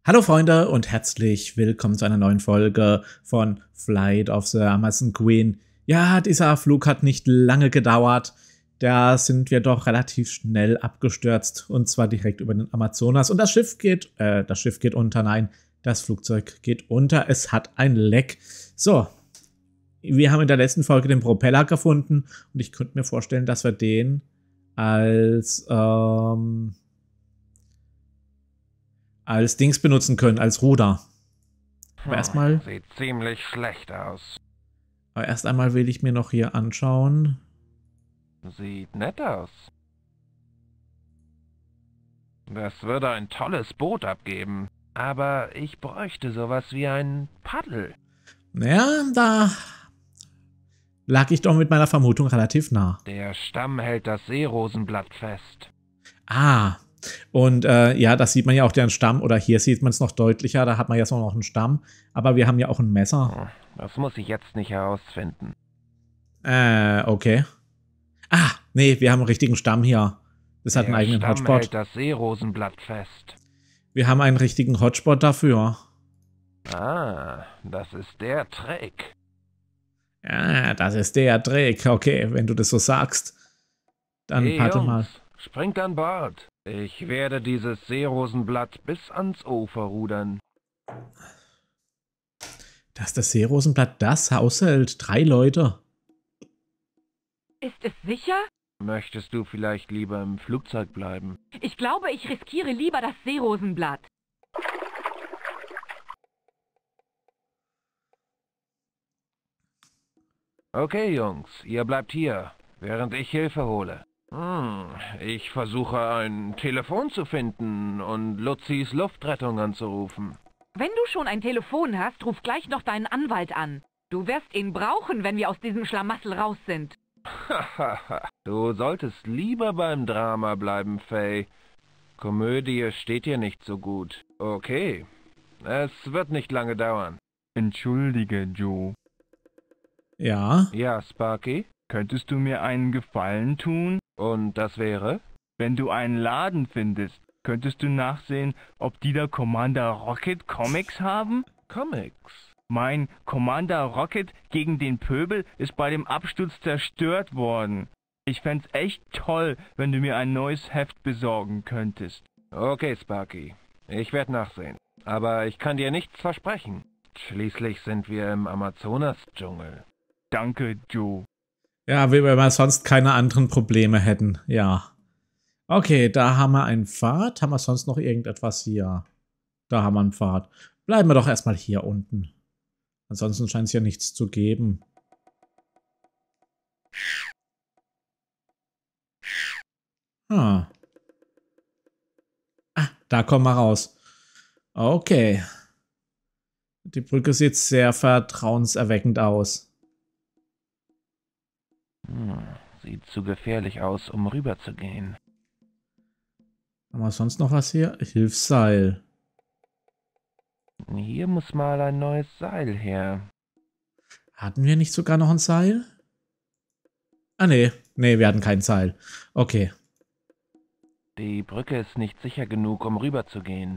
Hallo Freunde und herzlich willkommen zu einer neuen Folge von Flight of the Amazon Queen. Ja, dieser Flug hat nicht lange gedauert. Da sind wir doch relativ schnell abgestürzt und zwar direkt über den Amazonas. Und das Schiff geht unter. Nein, das Flugzeug geht unter. Es hat ein Leck. So, wir haben in der letzten Folge den Propeller gefunden und ich könnte mir vorstellen, dass wir den als Dings benutzen können, als Ruder. Aber erstmal. Sieht ziemlich schlecht aus. Aber erst einmal will ich mir noch hier anschauen. Sieht nett aus. Das würde ein tolles Boot abgeben. Aber ich bräuchte sowas wie ein Paddel. Naja, da lag ich doch mit meiner Vermutung relativ nah. Der Stamm hält das Seerosenblatt fest. Ah, und ja, das sieht man ja auch den Stamm, oder hier sieht man es noch deutlicher, da hat man jetzt noch einen Stamm, aber wir haben ja auch ein Messer. Das muss ich jetzt nicht herausfinden. Okay. Ah, nee, wir haben einen richtigen Stamm hier. Das hat einen eigenen Der Stamm Hotspot. hält das Seerosenblatt fest. Wir haben einen richtigen Hotspot dafür. Ah, das ist der Trick. Ja, das ist der Trick. Okay, wenn du das so sagst. Dann Hey warte Jungs, mal. springt an Bord. Ich werde dieses Seerosenblatt bis ans Ufer rudern. Dass das Seerosenblatt das aushält. 3 Leute. Ist es sicher? Möchtest du vielleicht lieber im Flugzeug bleiben? Ich glaube, ich riskiere lieber das Seerosenblatt. Okay, Jungs, ihr bleibt hier, während ich Hilfe hole. Ich versuche ein Telefon zu finden und Luzis Luftrettung anzurufen. Wenn du schon ein Telefon hast, ruf gleich noch deinen Anwalt an. Du wirst ihn brauchen, wenn wir aus diesem Schlamassel raus sind. Du solltest lieber beim Drama bleiben, Faye. Komödie steht dir nicht so gut. Okay, es wird nicht lange dauern. Entschuldige, Joe. Ja. Ja, Sparky? Könntest du mir einen Gefallen tun? Und das wäre? Wenn du einen Laden findest, könntest du nachsehen, ob die da Commander Rocket Comics haben? Comics. Mein Commander Rocket gegen den Pöbel ist bei dem Absturz zerstört worden. Ich fänd's echt toll, wenn du mir ein neues Heft besorgen könntest. Okay, Sparky. Ich werde nachsehen. Aber ich kann dir nichts versprechen. Schließlich sind wir im Amazonas-Dschungel. Danke, Joe. Ja, wie wenn wir sonst keine anderen Probleme hätten. Ja. Okay, da haben wir einen Pfad. Haben wir sonst noch irgendetwas hier? Da haben wir einen Pfad. Bleiben wir doch erstmal hier unten. Ansonsten scheint es ja nichts zu geben. Ah, da kommen wir raus. Okay. Die Brücke sieht sehr vertrauenserweckend aus. Sieht zu gefährlich aus, um rüber zu gehen. Haben wir sonst noch was hier? Hilfsseil. Hier muss mal ein neues Seil her. Hatten wir nicht sogar noch ein Seil? Ah, nee. Nee, wir hatten kein Seil. Okay. Die Brücke ist nicht sicher genug, um rüber zu gehen.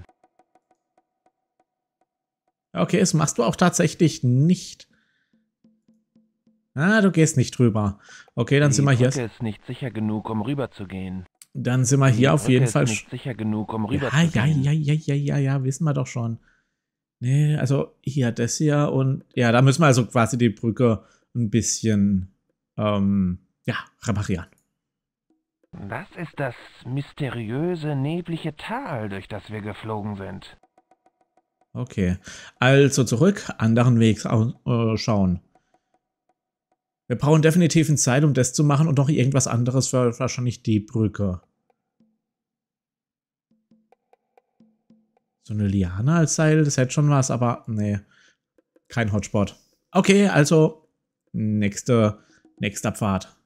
Okay, das machst du auch tatsächlich nicht. Ah, du gehst nicht drüber. Okay, dann sind wir hier. Die Brücke ist nicht sicher genug, um rüber zu gehen. Dann sind wir hier auf jeden Fall. Die Brücke ist nicht sicher genug, um rüber Ja, zu gehen. ja, wissen wir doch schon. Nee, also hier das hier und ja, da müssen wir also quasi die Brücke ein bisschen, ja, reparieren. Das ist das mysteriöse, neblige Tal, durch das wir geflogen sind. Okay, also zurück, anderen Weg schauen. Wir brauchen definitiv eine Zeit, um das zu machen und noch irgendwas anderes für wahrscheinlich die Brücke. So eine Liane als Seil, das hätte schon was, aber nee, kein Hotspot. Okay, also nächster Pfad.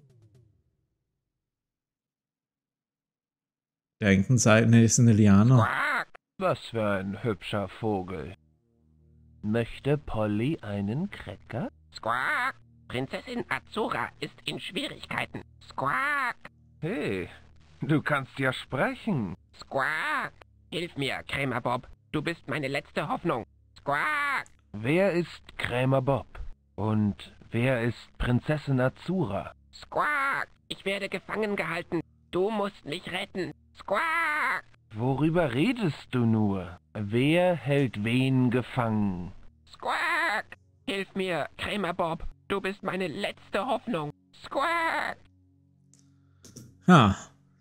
Da hängt ein Seil, nee, ist eine Liane. Quack! Was für ein hübscher Vogel. Möchte Polly einen Cracker? Squawk! Prinzessin Azura ist in Schwierigkeiten. Squawk! Hey, du kannst ja sprechen. Squawk! Hilf mir, Krämer Bob. Du bist meine letzte Hoffnung. Squawk! Wer ist Krämer Bob? Und wer ist Prinzessin Azura? Squawk! Ich werde gefangen gehalten. Du musst mich retten. Squawk! Worüber redest du nur? Wer hält wen gefangen? Squawk! Hilf mir, Krämer Bob. Du bist meine letzte Hoffnung. Squawk! Ja.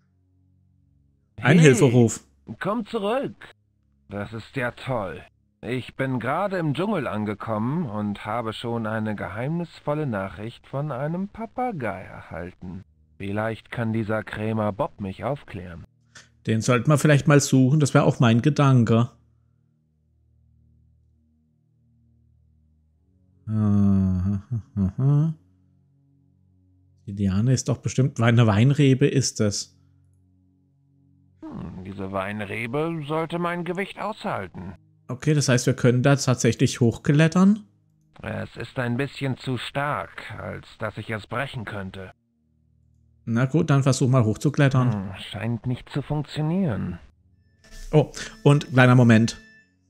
Ein Hey, Hilferuf. Komm zurück. Das ist ja toll. Ich bin gerade im Dschungel angekommen und habe schon eine geheimnisvolle Nachricht von einem Papagei erhalten. Vielleicht kann dieser Krämer Bob mich aufklären. Den sollten wir vielleicht mal suchen. Das wäre auch mein Gedanke. Die Liane ist doch bestimmt... Eine Weinrebe ist es. Diese Weinrebe sollte mein Gewicht aushalten. Okay, das heißt, wir können da tatsächlich hochklettern? Es ist ein bisschen zu stark, als dass ich es brechen könnte. Na gut, dann versuch mal hochzuklettern. Scheint nicht zu funktionieren. Oh, und kleiner Moment.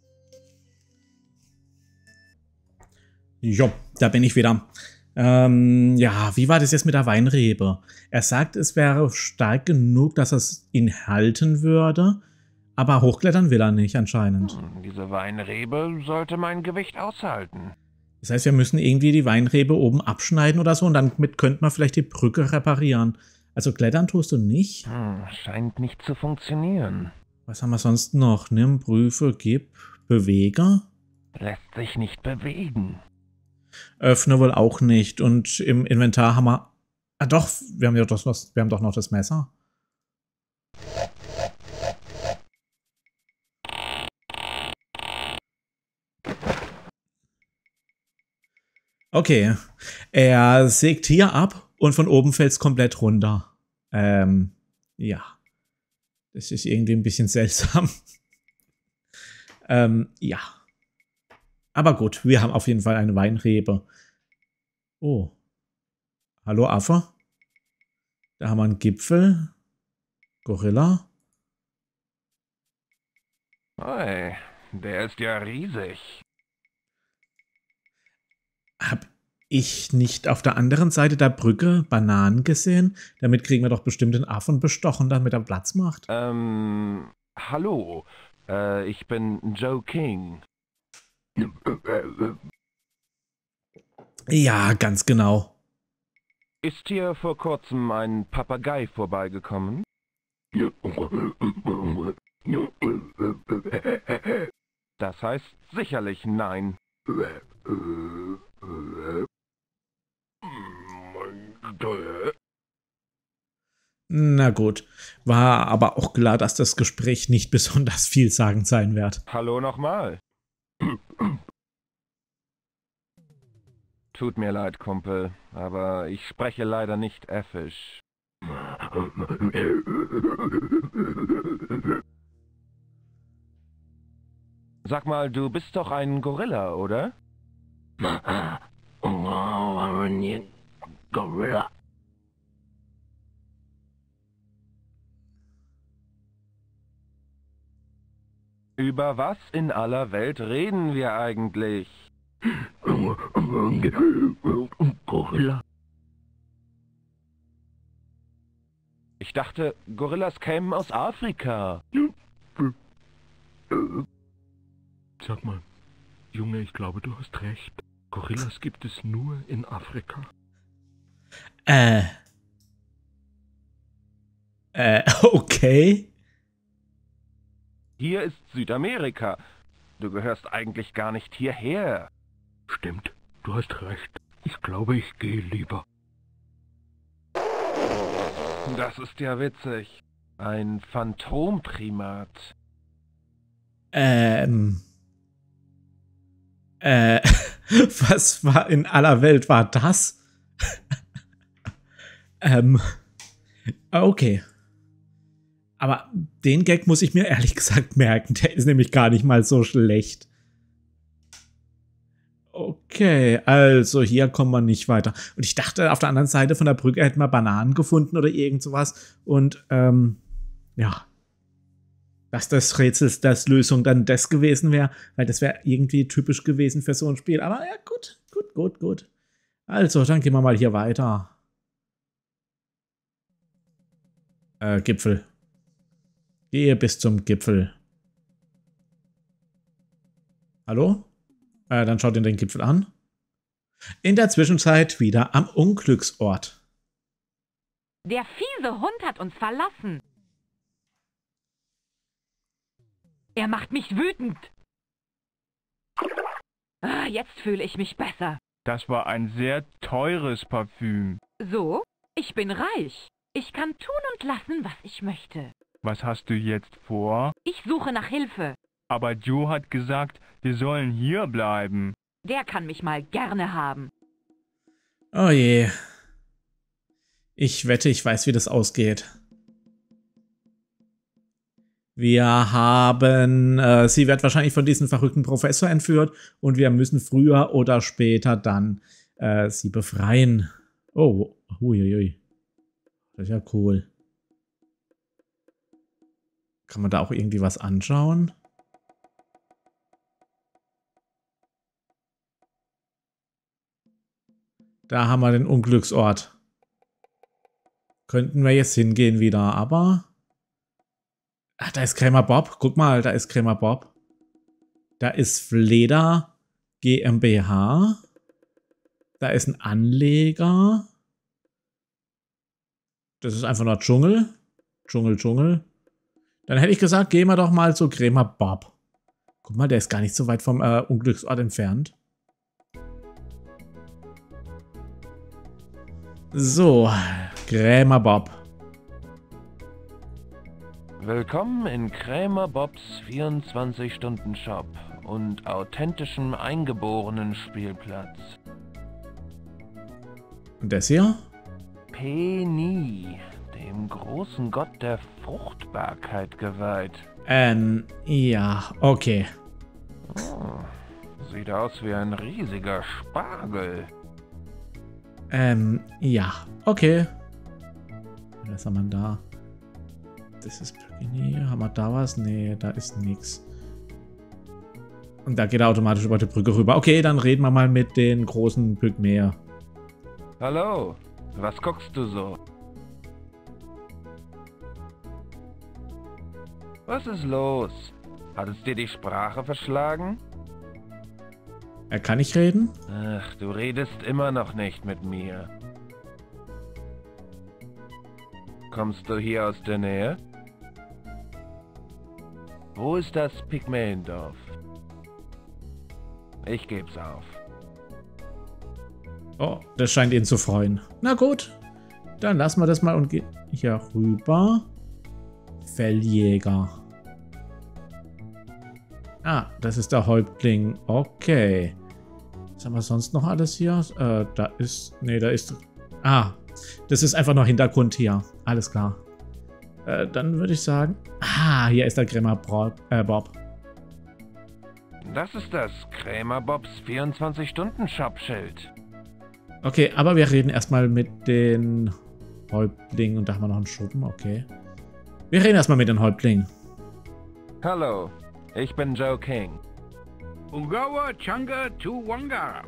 Jo, da bin ich wieder. Ja, wie war das jetzt mit der Weinrebe? Er sagt, es wäre stark genug, dass es ihn halten würde, aber hochklettern will er nicht anscheinend. Diese Weinrebe sollte mein Gewicht aushalten. Das heißt, wir müssen irgendwie die Weinrebe oben abschneiden oder so und damit könnte man vielleicht die Brücke reparieren. Also klettern tust du nicht? Scheint nicht zu funktionieren. Was haben wir sonst noch? Nimm, prüfe, gib, bewege. Lässt sich nicht bewegen. Öffne wohl auch nicht. Und im Inventar haben wir... Ah doch, wir haben doch noch das Messer. Okay. Er sägt hier ab und von oben fällt es komplett runter. Ja. Das ist irgendwie ein bisschen seltsam. Ja. Aber gut, wir haben auf jeden Fall eine Weinrebe. Oh. Hallo Affe. Da haben wir einen Gipfel. Gorilla. Hey, der ist ja riesig. Hab ich nicht auf der anderen Seite der Brücke Bananen gesehen? Damit kriegen wir doch bestimmt den Affen bestochen, damit er Platz macht. Hallo. Ich bin Joe King. Ja, ganz genau. Ist hier vor kurzem ein Papagei vorbeigekommen? Das heißt sicherlich nein. Na gut. War aber auch klar, dass das Gespräch nicht besonders vielsagend sein wird. Hallo nochmal. Tut mir leid, Kumpel, aber ich spreche leider nicht Effisch. Sag mal, du bist doch ein Gorilla, oder? Gorilla. Über was in aller Welt reden wir eigentlich? Gorilla. Ich dachte, Gorillas kämen aus Afrika. Sag mal, Junge, ich glaube, du hast recht. Gorillas gibt es nur in Afrika. Okay. Hier ist Südamerika. Du gehörst eigentlich gar nicht hierher. Stimmt, du hast recht. Ich glaube, ich gehe lieber. Das ist ja witzig. Ein Phantomprimat. Was war in aller Welt war das? Okay. Aber den Gag muss ich mir ehrlich gesagt merken. Der ist nämlich gar nicht mal so schlecht. Okay, also hier kommen wir nicht weiter. Und ich dachte, auf der anderen Seite von der Brücke hätten wir Bananen gefunden oder irgend sowas. Und, ja. dass das Rätsels das Lösung dann das gewesen wäre, weil das wäre irgendwie typisch gewesen für so ein Spiel. Aber ja, gut. Also, dann gehen wir mal hier weiter. Gipfel. Gehe bis zum Gipfel. Hallo? Dann schaut ihr den Gipfel an. In der Zwischenzeit wieder am Unglücksort. Der fiese Hund hat uns verlassen. Er macht mich wütend. Jetzt fühle ich mich besser. Das war ein sehr teures Parfüm. So, ich bin reich. Ich kann tun und lassen, was ich möchte. Was hast du jetzt vor? Ich suche nach Hilfe. Aber Joe hat gesagt, wir sollen hier bleiben. Der kann mich mal gerne haben. Oh je. Ich wette, ich weiß, wie das ausgeht. Wir haben, sie wird wahrscheinlich von diesem verrückten Professor entführt und wir müssen früher oder später dann sie befreien. Oh, huiuiui. Das ist ja cool. Kann man da auch irgendwie was anschauen? Da haben wir den Unglücksort. Könnten wir jetzt hingehen wieder, aber... Ach, da ist Krämer Bob. Guck mal, da ist Krämer Bob. Da ist Fleder GmbH. Da ist ein Anleger. Das ist einfach nur Dschungel. Dschungel. Dann hätte ich gesagt, gehen wir doch mal zu Krämer Bob. Guck mal, der ist gar nicht so weit vom Unglücksort entfernt. So, Krämer Bob. Willkommen in Krämer Bobs 24-Stunden-Shop und authentischem eingeborenen Spielplatz. Und das hier? Penny, dem großen Gott der Fruchtbarkeit geweiht. Ja, okay. Oh, sieht aus wie ein riesiger Spargel. Ja, okay. Was haben wir da? Das ist Penny. Haben wir da was? Nee, da ist nichts. Und da geht er automatisch über die Brücke rüber. Okay, dann reden wir mal mit den großen Pygmäer. Hallo, was guckst du so? Was ist los? Hat es dir die Sprache verschlagen? Er kann nicht reden? Ach, du redest immer noch nicht mit mir. Kommst du hier aus der Nähe? Wo ist das Pygmäendorf? Ich geb's auf. Oh, das scheint ihn zu freuen. Na gut, dann lassen wir das mal und gehen hier rüber. Felljäger. Ah, das ist der Häuptling. Okay. Was haben wir sonst noch alles hier? Da ist... Nee, da ist... Ah, das ist einfach noch Hintergrund hier. Alles klar. Dann würde ich sagen... Ah, hier ist der Krämer Bob. Das ist das Krämer Bobs 24-Stunden-Shop-Schild. Okay, aber wir reden erstmal mit den Häuptlingen. Und da haben wir noch einen Schuppen, okay. Wir reden erstmal mit den Häuptlingen. Hallo, ich bin Joe King. Ungawa Changa Tuwanga.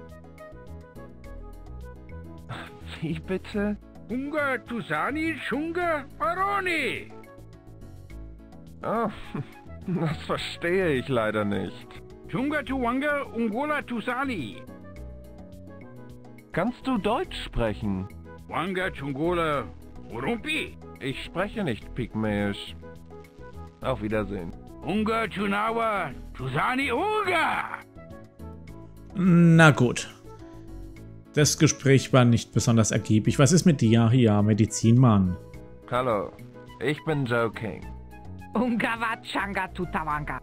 Wie bitte? Unga Tusani Shunga Aroni. Oh, das verstehe ich leider nicht. Chunga Tuwanga Ungola Tusani. Kannst du Deutsch sprechen? Wanga Chungola Urumpi. Ich spreche nicht Pygmäisch. Auf Wiedersehen. Unga Chunawa Tusani Unga. Na gut. Das Gespräch war nicht besonders ergiebig. Was ist mit dir? Ja, Medizinmann. Hallo, ich bin Joe King. Ungawa Changa Tutawanga.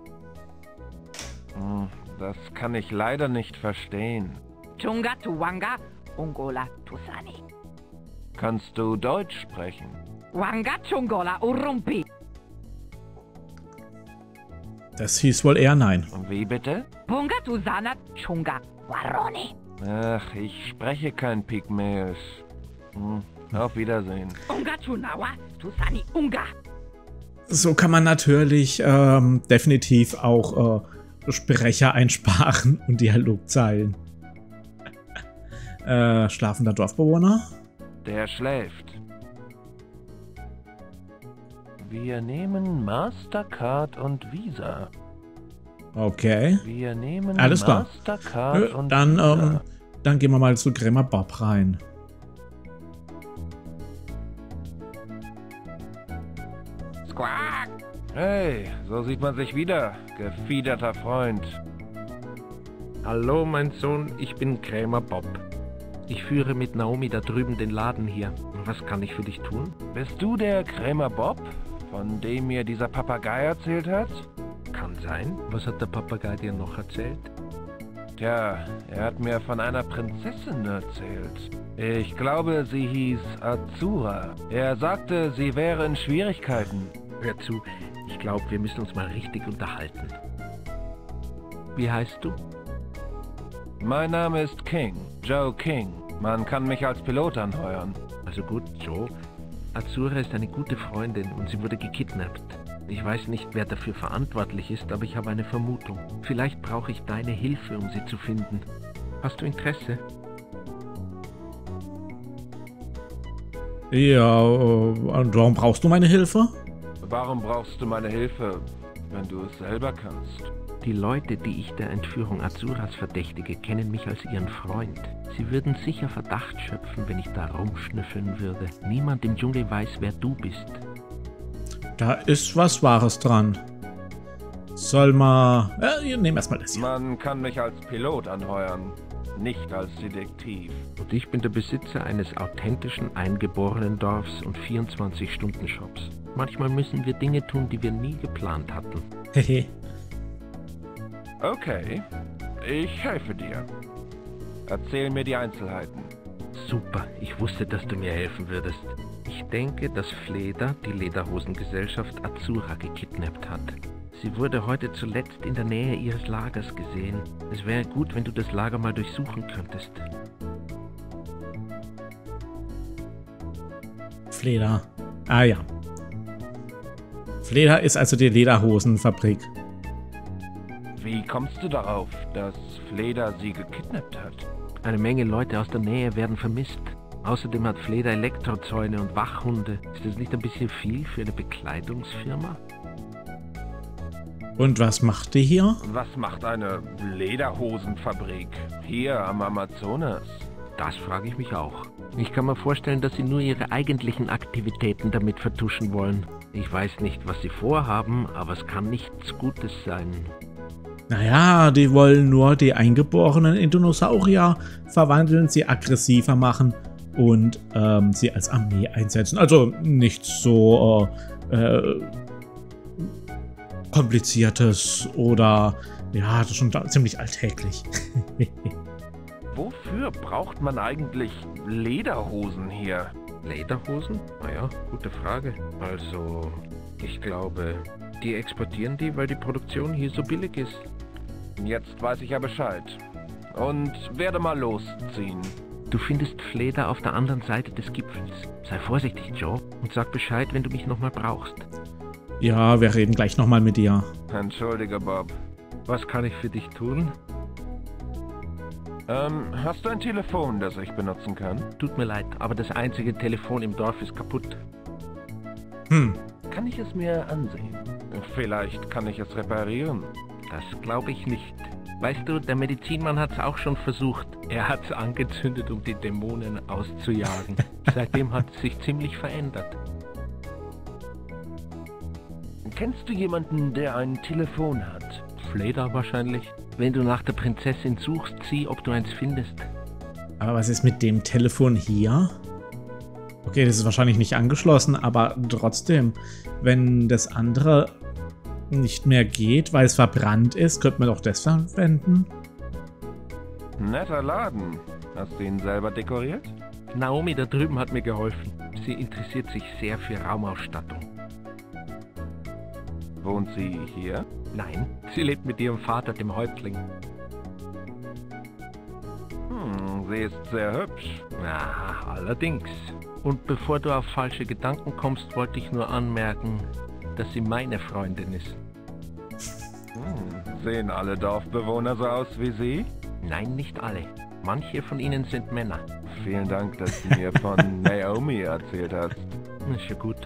Das kann ich leider nicht verstehen. Chunga Tuwanga Ungola Tusani. Kannst du Deutsch sprechen? Wanga Chungola Urumpi. Das hieß wohl eher nein. Wie bitte? Punga Tusana Chunga Waroni. Ach, ich spreche kein Pygmäisch. Auf Wiedersehen. Unga Chunawa Tusani Unga. So kann man natürlich definitiv auch Sprecher einsparen und Dialogzeilen. Schlafender Dorfbewohner? Der schläft. Wir nehmen Mastercard und Visa. Okay. Wir nehmen Alles klar. Mastercard und Dann, Visa. dann gehen wir mal zu Krämer Bob rein. Squawk! Hey, so sieht man sich wieder, gefiederter Freund. Hallo, mein Sohn, ich bin Krämer Bob. Ich führe mit Naomi da drüben den Laden hier. Was kann ich für dich tun? Bist du der Krämer Bob, von dem mir dieser Papagei erzählt hat? Kann sein. Was hat der Papagei dir noch erzählt? Tja, er hat mir von einer Prinzessin erzählt. Ich glaube, sie hieß Azura. Er sagte, sie wäre in Schwierigkeiten. Hör zu, ich glaube, wir müssen uns mal richtig unterhalten. Wie heißt du? Mein Name ist King, Joe King. Man kann mich als Pilot anheuern. Also gut, Joe. Azura ist eine gute Freundin und sie wurde gekidnappt. Ich weiß nicht, wer dafür verantwortlich ist, aber ich habe eine Vermutung. Vielleicht brauche ich deine Hilfe, um sie zu finden. Hast du Interesse? Ja, und warum brauchst du meine Hilfe? Warum brauchst du meine Hilfe, wenn du es selber kannst? Die Leute, die ich der Entführung Azuras verdächtige, kennen mich als ihren Freund. Sie würden sicher Verdacht schöpfen, wenn ich da rumschnüffeln würde. Niemand im Dschungel weiß, wer du bist. Da ist was Wahres dran. Soll mal... nehmen erstmal das hier. Man kann mich als Pilot anheuern, nicht als Detektiv. Und ich bin der Besitzer eines authentischen, eingeborenen Dorfs und 24-Stunden-Shops. Manchmal müssen wir Dinge tun, die wir nie geplant hatten. Hehe. Okay, ich helfe dir. Erzähl mir die Einzelheiten. Super, ich wusste, dass du mir helfen würdest. Ich denke, dass Fleder, die Lederhosengesellschaft, Azura gekidnappt hat. Sie wurde heute zuletzt in der Nähe ihres Lagers gesehen. Es wäre gut, wenn du das Lager mal durchsuchen könntest. Fleder. Ah ja. Fleder ist also die Lederhosenfabrik. Wie kommst du darauf, dass Fleder sie gekidnappt hat? Eine Menge Leute aus der Nähe werden vermisst. Außerdem hat Fleder Elektrozäune und Wachhunde. Ist das nicht ein bisschen viel für eine Bekleidungsfirma? Und was macht die hier? Was macht eine Lederhosenfabrik hier am Amazonas? Das frage ich mich auch. Ich kann mir vorstellen, dass sie nur ihre eigentlichen Aktivitäten damit vertuschen wollen. Ich weiß nicht, was sie vorhaben, aber es kann nichts Gutes sein. Naja, die wollen nur die Eingeborenen in Dinosaurier verwandeln, sie aggressiver machen und sie als Armee einsetzen. Also nichts so kompliziertes oder ja, das ist schon ziemlich alltäglich. Wofür braucht man eigentlich Lederhosen hier? Lederhosen? Naja, gute Frage. Also, ich glaube, die exportieren die, weil die Produktion hier so billig ist. Jetzt weiß ich ja Bescheid. Und werde mal losziehen. Du findest Fleder auf der anderen Seite des Gipfels. Sei vorsichtig, Joe, und sag Bescheid, wenn du mich nochmal brauchst. Ja, wir reden gleich nochmal mit dir. Entschuldige, Bob. Was kann ich für dich tun? Hast du ein Telefon, das ich benutzen kann? Tut mir leid, aber das einzige Telefon im Dorf ist kaputt. Kann ich es mir ansehen? Vielleicht kann ich es reparieren. Das glaube ich nicht. Weißt du, der Medizinmann hat es auch schon versucht. Er hat es angezündet, um die Dämonen auszujagen. Seitdem hat es sich ziemlich verändert. Kennst du jemanden, der ein Telefon hat? Fleder wahrscheinlich. Wenn du nach der Prinzessin suchst, sieh, ob du eins findest. Aber was ist mit dem Telefon hier? Okay, das ist wahrscheinlich nicht angeschlossen, aber trotzdem, wenn das andere nicht mehr geht, weil es verbrannt ist, könnte man doch das verwenden. Netter Laden. Hast du ihn selber dekoriert? Naomi da drüben hat mir geholfen. Sie interessiert sich sehr für Raumausstattung. Wohnt sie hier? Nein, sie lebt mit ihrem Vater, dem Häuptling. Sie ist sehr hübsch. Ja, allerdings. Und bevor du auf falsche Gedanken kommst, wollte ich nur anmerken, dass sie meine Freundin ist. Sehen alle Dorfbewohner so aus wie Sie? Nein, nicht alle. Manche von ihnen sind Männer. Vielen Dank, dass du mir von Naomi erzählt hast. Ist ja gut.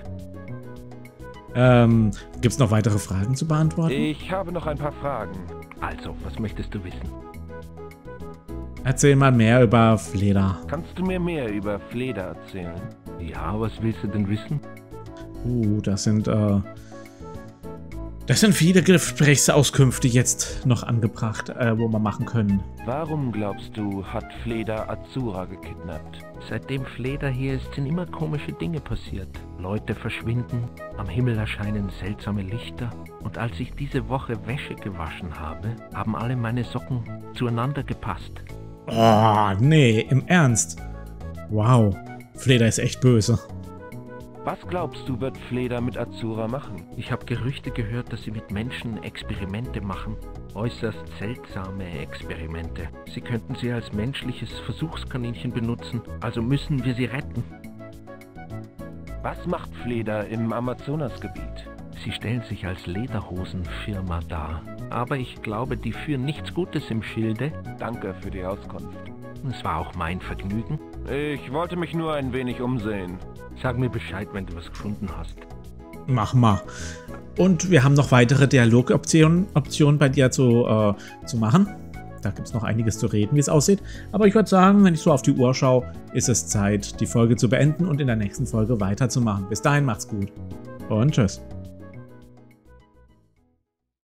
Gibt's noch weitere Fragen zu beantworten? Ich habe noch ein paar Fragen. Also, was möchtest du wissen? Erzähl mal mehr über Fleda. Kannst du mir mehr über Fleda erzählen? Ja, was willst du denn wissen? Das sind viele Gesprächsauskünfte jetzt noch angebracht, wo wir machen können. Warum glaubst du, hat Fleda Azura gekidnappt? Seitdem Fleda hier ist, sind immer komische Dinge passiert. Leute verschwinden, am Himmel erscheinen seltsame Lichter. Und als ich diese Woche Wäsche gewaschen habe, haben alle meine Socken zueinander gepasst. Oh, nee, im Ernst? Wow, Fleda ist echt böse. Was glaubst du, wird Fleda mit Azura machen? Ich habe Gerüchte gehört, dass sie mit Menschen Experimente machen. Äußerst seltsame Experimente. Sie könnten sie als menschliches Versuchskaninchen benutzen, also müssen wir sie retten. Was macht Fleda im Amazonasgebiet? Sie stellen sich als Lederhosenfirma dar. Aber ich glaube, die führen nichts Gutes im Schilde. Danke für die Auskunft. Es war auch mein Vergnügen. Ich wollte mich nur ein wenig umsehen. Sag mir Bescheid, wenn du was gefunden hast. Mach mal. Und wir haben noch weitere Dialogoptionen bei dir zu machen. Da gibt es noch einiges zu reden, wie es aussieht. Aber ich würde sagen, wenn ich so auf die Uhr schaue, ist es Zeit, die Folge zu beenden und in der nächsten Folge weiterzumachen. Bis dahin, macht's gut und tschüss.